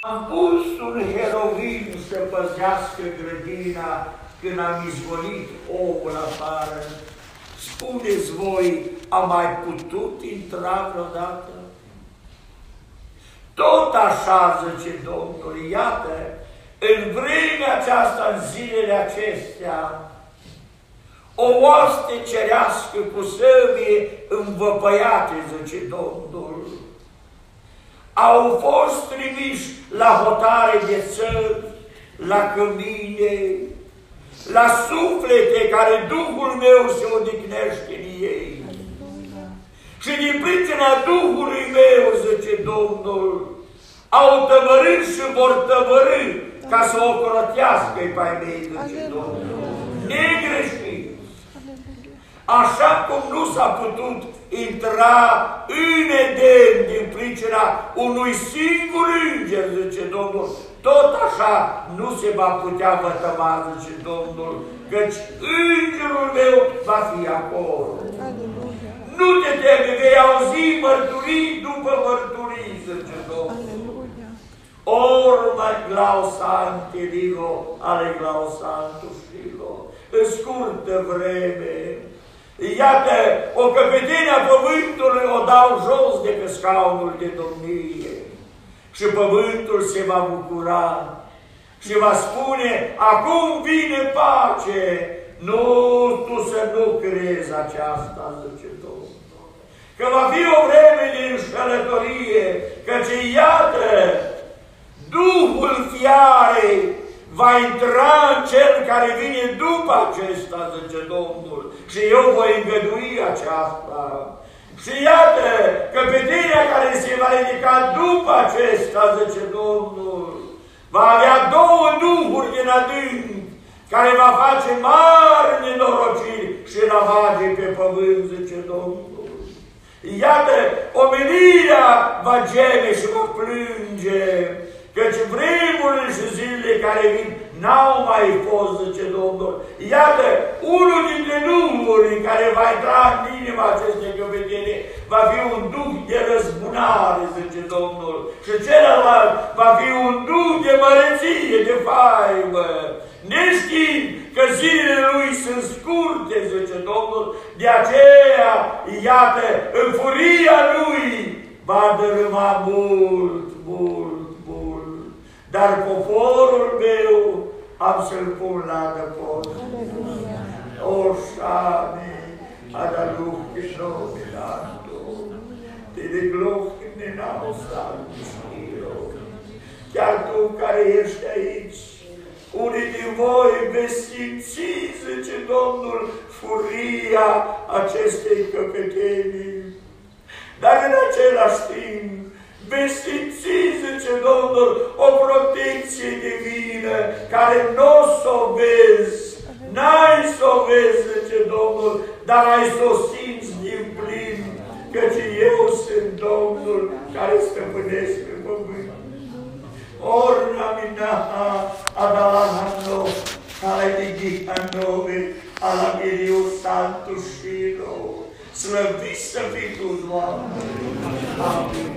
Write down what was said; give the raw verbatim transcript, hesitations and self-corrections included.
Am pus un heroin să păzească grădina când am izgonit omul afară. Spuneți voi, am mai putut intra vreodată? Tot așa, zice Domnul, iată, în vremea aceasta, în zilele acestea, o oaste cerească cu săbie învăpăiate, zice Domnul, au fost trimiși la hotare de țări, la cămine, la suflete care Duhul meu se odihnește în ei. Și din pricina Duhului meu, zice Domnul, au tămărât și vor tămărâ ca să o crotească-i pe ai mei, zice Domnul. Negreșit. Așa cum nu s-a putut intra în Eden din pricina unui singur înger, zice Domnul, tot așa nu se va putea vătăma, zice Domnul, căci îngerul meu va fi acolo. Aleluia. Nu te teme, vei auzi mărturii după mărturii, zice Domnul. Orma glausante digo, ale glausantus filo, în scurtă vreme, iată, o căpetenie a pământului o dau jos de pe scaunul de domnie și pământul se va bucura și va spune, acum vine pace. Nu, tu să nu crezi aceasta, zice Domnul, că va fi o vreme de înșelătorie, căci iată, Duhul fiarei va intra în cel care vine după acesta, zice Domnul, și eu voi îngădui aceasta. Și iată, căpetenia care se va ridica după acesta, zice Domnul, va avea două duhuri din adânc, care va face mari nenorociri și ravage pe pământ, zice Domnul. Iată, omenirea va geme și va plânge, căci vremurile și zilele care vin n-au mai fost, zice Domnul. Iată, unul dintre duhuri care va intra în inima acestei căpetenie va fi un duh de răzbunare, zice Domnul. Și celălalt va fi un duh de măreție, de faimă, neștiind că zilele lui sunt scurte, zice Domnul. De aceea, iată, în furia lui va dărâma mult, mult. Dar poporul meu am să-l pun la adăpost. O, Șane, adaluche nominato, te de gloche nenaustanti spiro. Chiar tu care ești aici, unii din voi veți simți, zice Domnul, furia acestei căpetenii. Dar în același timp, veți simți, zice Domnul, o protecție divină care nu o să o vezi, n-ai să o vezi, zice Domnul, dar ai să o simți din plin, căci eu sunt Domnul care stăpânesc pe pământ. Orna minaha adalahano, aledigihanove, alamiriu santus filo. Slăviți să fii tu, Doamne! Amin.